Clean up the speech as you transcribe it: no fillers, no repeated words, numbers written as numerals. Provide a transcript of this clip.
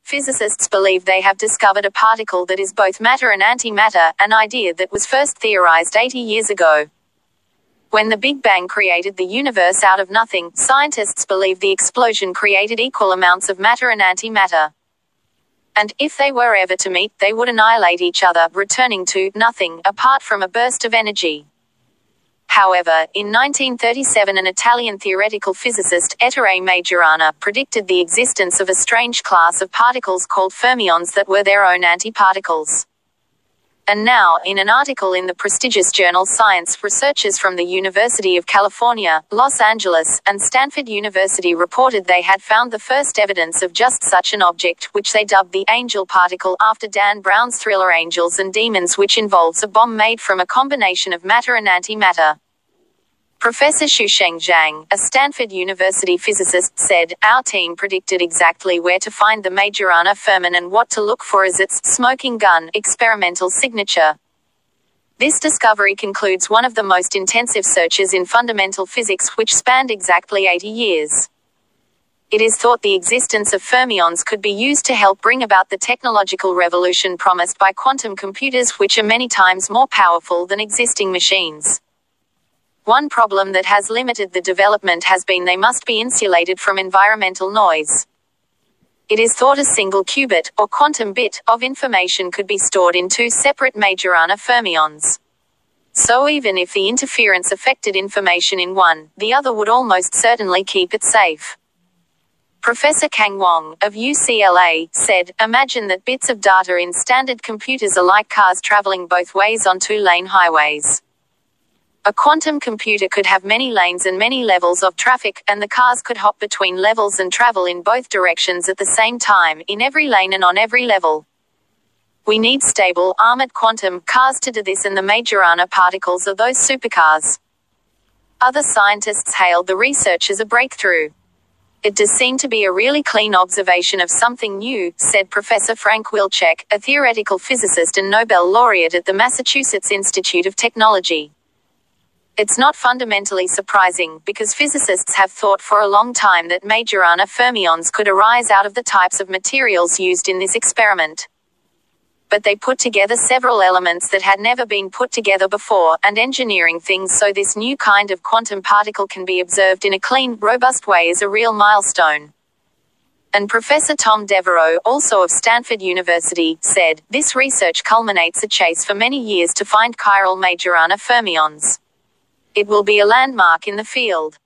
physicists believe they have discovered a particle that is both matter and antimatter, an idea that was first theorized 80 years ago. When the Big Bang created the universe out of nothing, scientists believe the explosion created equal amounts of matter and antimatter. And, if they were ever to meet, they would annihilate each other, returning to nothing, apart from a burst of energy. However, in 1937 an Italian theoretical physicist, Ettore Majorana, predicted the existence of a strange class of particles called fermions that were their own antiparticles. And now, in an article in the prestigious journal Science, researchers from the University of California, Los Angeles, and Stanford University reported they had found the first evidence of just such an object, which they dubbed the angel particle, after Dan Brown's thriller Angels and Demons, which involves a bomb made from a combination of matter and antimatter. Professor Xusheng Zhang, a Stanford University physicist, said, "Our team predicted exactly where to find the Majorana fermion and what to look for as its smoking gun experimental signature." This discovery concludes one of the most intensive searches in fundamental physics, which spanned exactly 80 years. It is thought the existence of fermions could be used to help bring about the technological revolution promised by quantum computers, which are many times more powerful than existing machines. One problem that has limited the development has been they must be insulated from environmental noise. It is thought a single qubit, or quantum bit, of information could be stored in two separate Majorana fermions. So even if the interference affected information in one, the other would almost certainly keep it safe. Professor Kang Wong, of UCLA, said, "Imagine that bits of data in standard computers are like cars traveling both ways on two-lane highways. A quantum computer could have many lanes and many levels of traffic, and the cars could hop between levels and travel in both directions at the same time, in every lane and on every level. We need stable, armored quantum cars to do this, and the Majorana particles are those supercars." Other scientists hailed the research as a breakthrough. "It does seem to be a really clean observation of something new," said Professor Frank Wilczek, a theoretical physicist and Nobel laureate at the Massachusetts Institute of Technology. "It's not fundamentally surprising, because physicists have thought for a long time that Majorana fermions could arise out of the types of materials used in this experiment. But they put together several elements that had never been put together before, and engineering things so this new kind of quantum particle can be observed in a clean, robust way is a real milestone." And Professor Tom Devereaux, also of Stanford University, said, "This research culminates a chase for many years to find chiral Majorana fermions. It will be a landmark in the field."